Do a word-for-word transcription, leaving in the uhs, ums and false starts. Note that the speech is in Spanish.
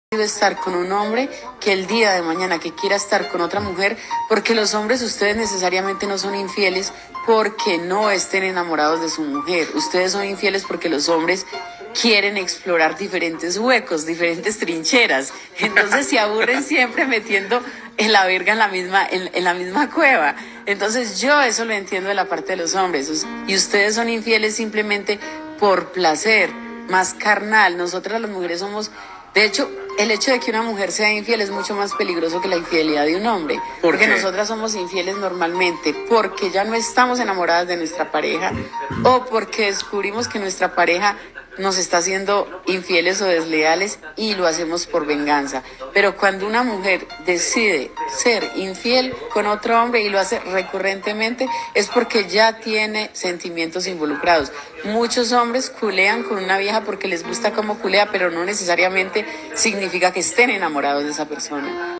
estar con un hombre que el día de mañana que quiera estar con otra mujer, porque los hombres, ustedes necesariamente no son infieles porque no estén enamorados de su mujer. Ustedes son infieles porque los hombres quieren explorar diferentes huecos, diferentes trincheras. Entonces se aburren siempre metiendo en la verga en la misma, en, en la misma cueva. Entonces yo eso lo entiendo de la parte de los hombres. Y ustedes son infieles simplemente por placer, más carnal. Nosotras las mujeres somos... De hecho, el hecho de que una mujer sea infiel es mucho más peligroso que la infidelidad de un hombre. ¿Por porque qué? nosotras somos infieles normalmente porque ya no estamos enamoradas de nuestra pareja o porque descubrimos que nuestra pareja nos está haciendo infieles o desleales y lo hacemos por venganza. Pero cuando una mujer decide ser infiel con otro hombre y lo hace recurrentemente, es porque ya tiene sentimientos involucrados. Muchos hombres culean con una vieja porque les gusta cómo culea, pero no necesariamente significa que estén enamorados de esa persona.